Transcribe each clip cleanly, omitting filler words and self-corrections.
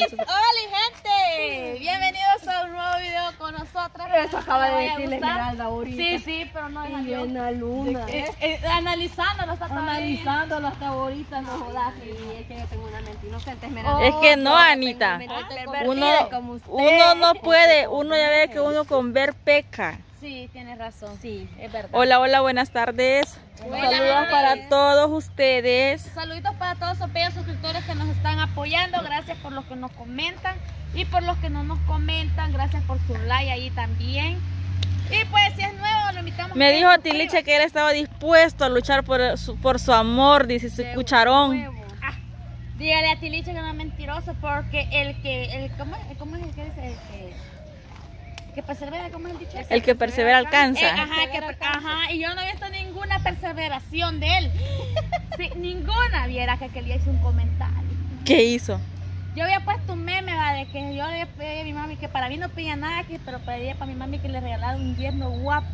¡Hola, gente! Bienvenidos a un nuevo video con nosotros. Eso acaba de decirle Esmeralda ahorita. Sí, pero no es yo. En la luna. Analizándolo hasta Analizándolo hasta ahorita, no jodas. Sí, es que yo tengo una mente inocente, Esmeralda. Es que no, Anita. Uno no puede, uno ya ve que uno con ver peca. Sí, tienes razón. Sí, Es verdad. Hola, hola, buenas tardes. Saludos para todos ustedes. Saluditos para todos esos bellos suscriptores que nos están apoyando. Gracias por los que nos comentan. Y por los que no nos comentan, gracias por su like ahí también. Y pues si es nuevo, lo invitamos. Me dijo Tiliche que él estaba dispuesto a luchar por su amor, dice su cucharón. Dígale a Tiliche que no es mentiroso, porque ¿cómo es el que dice? El que persevera, ¿cómo es el dicho? El que persevera alcanza. Y yo no he visto ninguna perseveración de él. Sí, ninguna. Viera que aquel día hizo un comentario. ¿Qué hizo? Yo había puesto un meme, ¿va? De que yo le pedí a mi mami que para mí no pedía nada aquí, pero pedía para mi mami que le regalara un yerno guapo.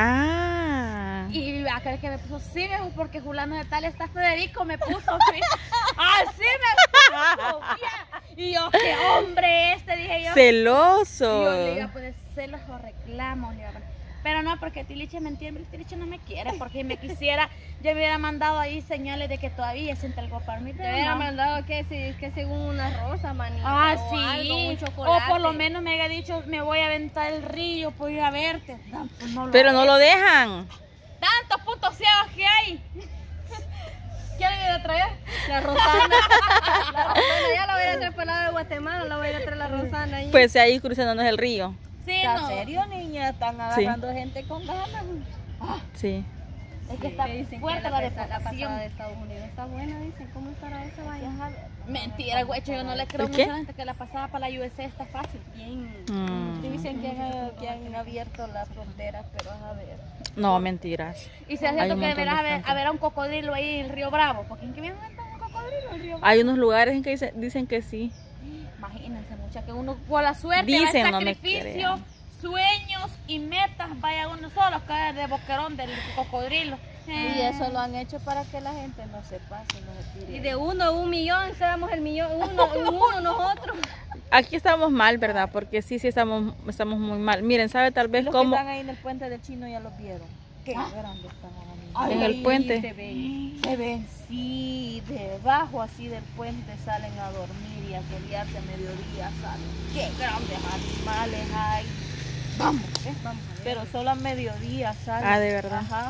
Ah. Y aquel que me puso, sí, porque fulano de tal está Federico, me puso, sí. Así me puso, y yo, qué hombre este, dije yo. Celoso. Y yo le iba a poner celos o reclamos, le iba a poner. Pero no, porque Tiliche me entiende, Tiliche no me quiere, porque si me quisiera, yo hubiera mandado ahí señales de que todavía siente algo para mí. Te hubiera mandado que según una rosa, manita. Ah, o sí. algo, un chocolate. O por lo menos me haya dicho, me voy a aventar el río por ir a verte. No, pues no pero no lo dejan. Tantos puntos ciegos que hay. ¿Quieren ir a traer? La Rosana. La Rosana, ya la voy a traer para el lado de Guatemala, la voy a traer la Rosana ahí. Pues ahí cruzándonos el río. Sí, ¿En no. serio, niña? Están agarrando gente con ganas. Sí. Es que está fuerte la pasada deportación. de Estados Unidos está buena, dicen. ¿Cómo estará esa vaina? Mentira, güey, yo no le creo ¿El mucho qué? a la gente que la pasada para la USA está fácil. Bien. Mm. Dicen que han abierto las fronteras, pero a ver. No, mentiras. Y se hace Hay cierto un que montón de deberás gente. haber a un cocodrilo ahí en el Río Bravo. Porque en qué viene un cocodrilo en el Río Bravo. Hay unos lugares en que dicen que sí. Imagínense, mucha que uno por la suerte, Dicen, va no me sacrificio, crean. sueños y metas, vaya uno solo, cae de boquerón del cocodrilo. Y eso lo han hecho para que la gente no se pase, no se tire. Y de 1 a 1 millón, seamos el millón, uno nosotros. Aquí estamos mal, ¿verdad? Porque sí estamos muy mal. Miren, ¿sabe tal vez Los cómo? que están ahí en el puente del Chino ya los vieron. Qué grandes están ahora mismo. En el puente. Se ven, sí, debajo así del puente salen a dormir y a pelearse a mediodía salen. Qué grandes animales hay. Vamos, vamos. Pero solo a mediodía salen. Ah, ¿de verdad? Ajá.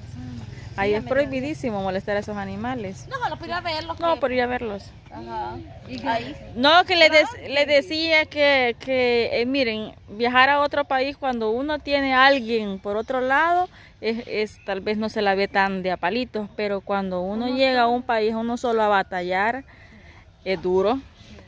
Ahí es prohibidísimo molestar a esos animales. No, lo pido a verlos. No, por ir a verlos. Ajá. Y ahí. No, que les decía que miren, viajar a otro país cuando uno tiene a alguien por otro lado, tal vez no se la ve tan de a palitos, pero cuando uno llega a un país uno solo a batallar, es duro,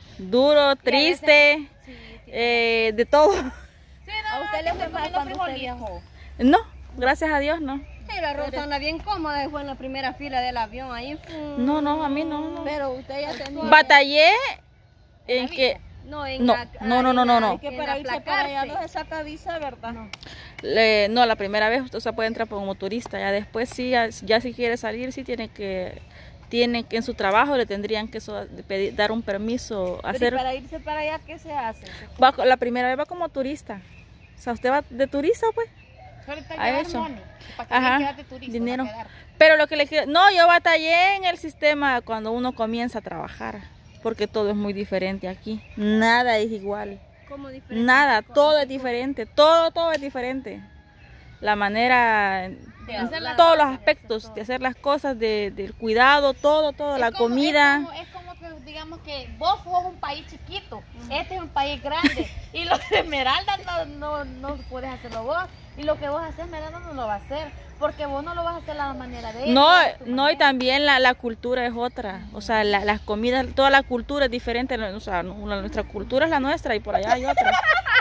triste, de todo. Sí, no, ¿A usted le fue mal cuando usted frijolillo. viajó? No, gracias a Dios no. Y la Rosana bien cómoda, fue en la primera fila del avión, ahí No, a mí no. Pero usted ya tenía. Batallé en que no, en No, la, no. Es que para irse para allá no se saca visa, ¿verdad? no, la primera vez usted se puede entrar como turista, ya después sí, ya si quiere salir, sí tiene que en su trabajo le tendrían que dar un permiso. Pero para irse para allá, ¿qué se hace? La primera vez va como turista, o sea, usted va de turista pues. Ahorita A llevar eso. money, para que Ajá, quedarte turista, dinero. para quedar. Pero lo que le quiero, no, yo batallé en el sistema cuando uno comienza a trabajar, porque todo es muy diferente aquí, nada es igual. como diferente. Nada, todo es diferente, todo es diferente. La manera, De hacer en las todos los cosas, aspectos, de hacer las cosas, del cuidado, todo, la comida. Es como que digamos que vos sos un país chiquito, este es un país grande y lo de Esmeralda no puedes hacerlo vos y lo que vos haces Esmeralda no lo va a hacer porque vos no lo vas a hacer a la manera de No, y también la cultura es otra, o sea, las comidas, toda la cultura es diferente, o sea, nuestra cultura es la nuestra y por allá hay otra.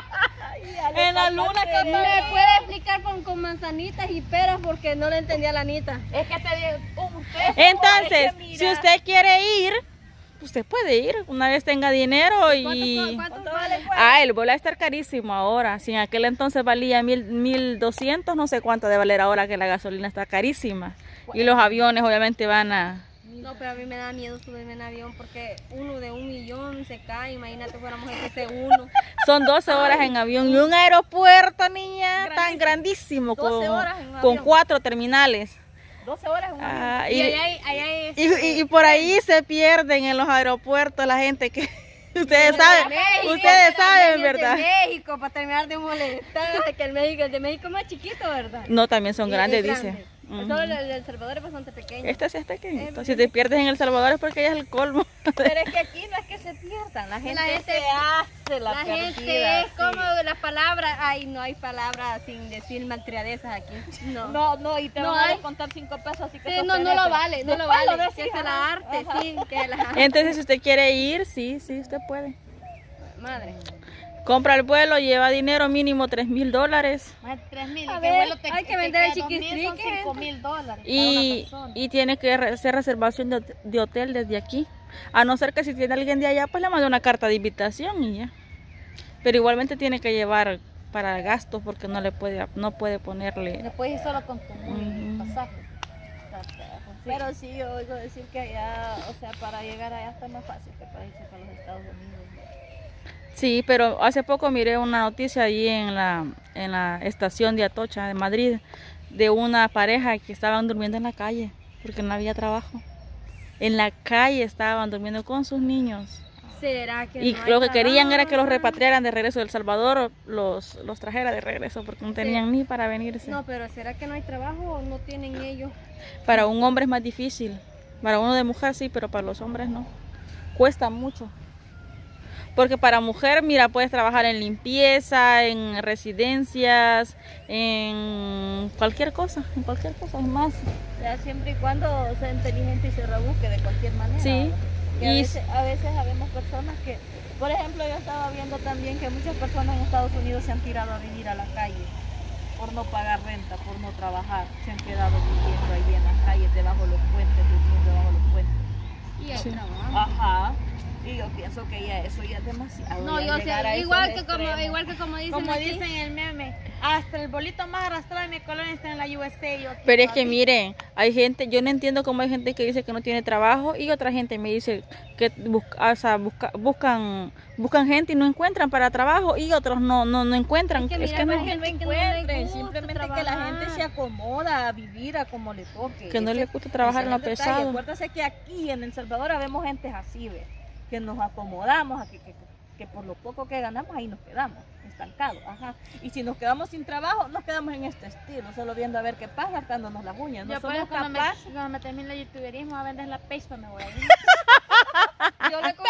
en la luna que ¿Me puede explicar con manzanitas y peras porque no le entendía la Anita? es que te digo, ustedes Entonces, si usted quiere ir, usted puede ir, una vez tenga dinero y... ¿Cuánto vale? El vuelo va a estar carísimo ahora, si en aquel entonces valía 1200, no sé cuánto de valer ahora que la gasolina está carísima. Y los aviones obviamente van a... No, pero a mí me da miedo subirme en avión porque uno de 1 millón se cae. Imagínate, fuéramos ese uno. Son 12 horas en avión y un aeropuerto, niña, tan grandísimo, 12 horas en un con avión. 4 terminales. 12 horas en un avión. Ah, Y allá hay y por ahí se pierden en los aeropuertos la gente que ustedes saben, ¿verdad? De México, para terminar de molestar, que el de México es más chiquito, ¿verdad? No, también son Y grandes, es dice. grande. Solo el de El Salvador es bastante pequeño. Este sí es pequeñito. Si te pierdes en El Salvador es porque ya es el colmo. Pero es que aquí no es que se pierdan, la gente gente- se hace la gente perdida, es sí. como las palabras, ay, no hay palabras sin decir maltriadezas aquí. No. No, y te No van a hay. descontar 5 pesos, así que Sí, sostenete. no lo vale, no lo Después vale. decís, Que es la ajá, arte, ajá. sí, que la Entonces, si usted quiere ir, sí, usted puede. madre. Compra el vuelo, lleva dinero mínimo $3,000 Más de 3,000. A ¿Y qué ver, vuelo hay que vender el queda? 2,000 son chiquistrique. $5,000 para una y, persona. y tiene que hacer reservación de hotel desde aquí. A no ser que si tiene alguien de allá, pues le mande una carta de invitación y ya. Pero igualmente tiene que llevar para gastos porque no puede ponerle. No puedes ir solo con tu pasaje. Pero sí, yo oigo decir que allá, o sea, para llegar allá está más fácil que para irse para los Estados Unidos. Sí, pero hace poco miré una noticia ahí en la estación de Atocha de Madrid de una pareja que estaban durmiendo en la calle porque no había trabajo. En la calle estaban durmiendo con sus niños. ¿Será que Y no hay lo que querían era que los trabajo? repatriaran de regreso de El Salvador, los trajera de regreso porque no tenían ni para venirse. No, pero ¿será que no hay trabajo o no tienen ellos? Para un hombre es más difícil. Para uno de mujer sí, pero para los hombres no. Cuesta mucho. Porque para mujer, mira, puedes trabajar en limpieza, en residencias, en cualquier cosa, es más. O sea, siempre y cuando sea inteligente y se rebusque de cualquier manera. Sí. Que a veces habemos personas que, por ejemplo, yo estaba viendo también que muchas personas en Estados Unidos se han tirado a vivir a la calle por no pagar renta, por no trabajar. Se han quedado viviendo ahí en las calles, debajo de los puentes, durmiendo debajo de los puentes. Y hay Sí. trabajo. Ajá. Y yo pienso que ya eso ya es demasiado. No, ya yo llegar a sé, esos igual que extremos. como dicen Como aquí. dicen en el meme, hasta el bolito más arrastrado de mi colonia está en la USA. Yo aquí Pero es que todavía. miren, hay gente, yo no entiendo cómo hay gente que dice que no tiene trabajo y otra gente me dice que buscan gente y no encuentran para trabajo y otros no encuentran. Es que Es mira, que no, pues, Que no gente que no le encuentren, gusta simplemente que la trabajar. gente se acomoda a vivir a como le toque. que no Ese- les gusta trabajar en ese lo es el detalle. pesado. Acuérdate que aquí en El Salvador habemos gente así, ¿ve? Que nos acomodamos, que por lo poco que ganamos ahí nos quedamos estancados. Ajá. Y si nos quedamos sin trabajo, nos quedamos en este estilo, solo viendo a ver qué pasa, hartándonos las uñas. No Yo por somos eso cuando capaces. cuando me termine el youtuberismo a vender la page me voy a ir. Yo le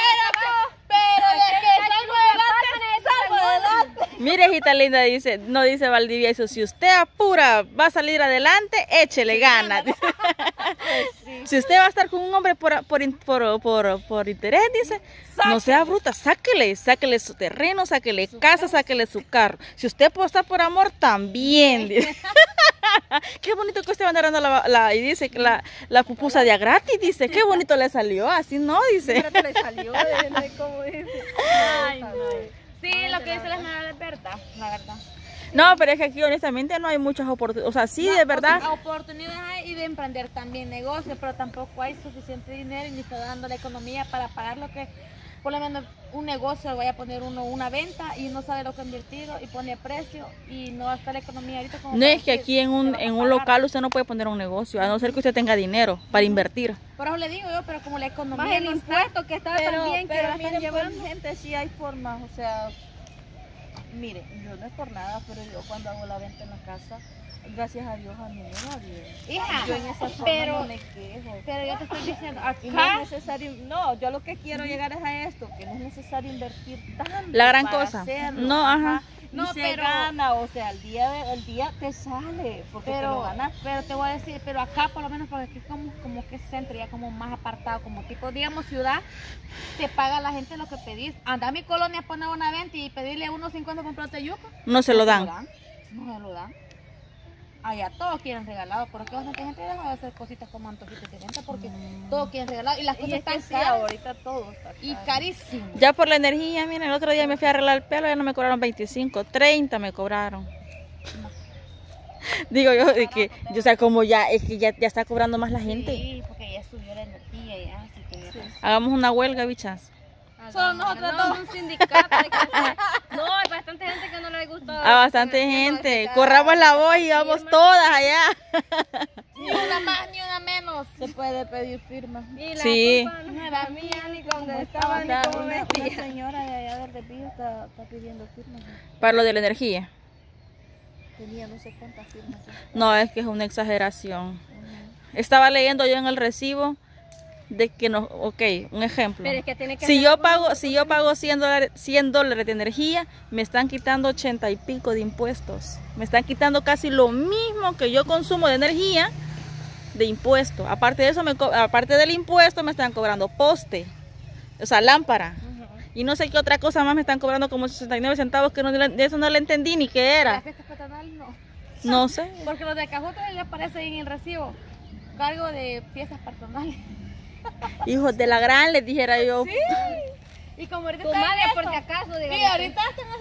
Mire, hijita linda, dice, no dice Valdivieso, si usted apura, va a salir adelante, échele ganas. Si usted va a estar con un hombre por interés, dice, no sea bruta, sáquele su terreno, sáquele casa, sáquele su carro. Si usted apuesta por amor, también. Dice. Qué bonito que usted va andando y dice que la pupusa de a gratis, dice, qué bonito le salió, así no, dice. Pero le salió, no sé cómo dice. Ay, no. Sí, lo que dice la señora es verdad, la verdad. No, pero es que aquí honestamente no hay muchas oportunidades, o sea, sí, de verdad. O sea, oportunidades hay y de emprender también negocios, pero tampoco hay suficiente dinero y ni está dando la economía para pagar lo que, por lo menos un negocio, vaya a poner uno una venta y no sabe lo que ha invertido y pone precio y no está la economía ahorita como No para es que decir, aquí en "Te un van a en un pagar". local usted no puede poner un negocio, a no ser que usted tenga dinero para invertir. Por eso le digo yo, pero como la Más economía el no está, impuesto que está también, que la están miren, llevando. pues, gente, sí hay formas, o sea, miren, yo no es por nada, pero yo cuando hago la venta en la casa, gracias a Dios a mí me va bien. hija, Yo en esa forma pero, no me quejo. pero yo te estoy diciendo, Y no es acá, necesario, no, yo lo que quiero llegar es a esto, que no es necesario invertir tanto La gran para cosa. hacerlo, No, ajá. Y No, se pero- gana, o sea, el día te sale, porque te lo ganas. pero te voy a decir, pero acá por lo menos porque aquí es como que es centro, ya como más apartado, como tipo, digamos, ciudad, te paga la gente lo que pedís. Anda a mi colonia a poner una venta y pedirle a 1.50 comprarte yuca. No se lo dan. No se lo dan. Allá todos quieren regalado, pero que bastante gente deja de hacer cositas como antojitos de venta porque todos quieren regalado y las Y cosas es que están sí, caras ahorita todo está y caro. carísimo. Ya por la energía, miren, el otro día me fui a arreglar el pelo, ya no me cobraron 25, 30 me cobraron. Digo yo, de que, o sea, como ya, es que ya está cobrando más la gente. Sí, porque ya subió la energía ella sí tiene razón. Hagamos una huelga, bichas. Solo nosotros Hagamos un sindicato. Hay que hacer. No, hay bastante gente que no le gusta. A bastante gente. Corramos la voz y vamos todas allá. Ni una más ni una menos. Se puede pedir firmas. Y la Sí. culpa no era mía ni cuando estaba ni Una, como una vestía. señora de allá del desvío está pidiendo firmas. Para lo de la energía. Tenía no sé cuántas firmas. No, es que es una exageración. Estaba leyendo yo en el recibo de que no, ok, un ejemplo. Pero es que tiene que Si hacer yo algo pago, si yo pago $100 de energía, me están quitando 80 y pico de impuestos. Me están quitando casi lo mismo que yo consumo de energía de impuesto. Aparte de eso, aparte del impuesto, me están cobrando poste, o sea, lámpara. Y no sé qué otra cosa más me están cobrando como 69 centavos, que de eso no le entendí ni qué Las era. fiestas patronales no. No sé. Porque los de Cajote les aparece en el recibo. Cargo de fiestas patronales. Hijos de la gran, les dijera yo. Y como ahorita tu está en madre, eso, por si acaso, sí, digamos. ahorita están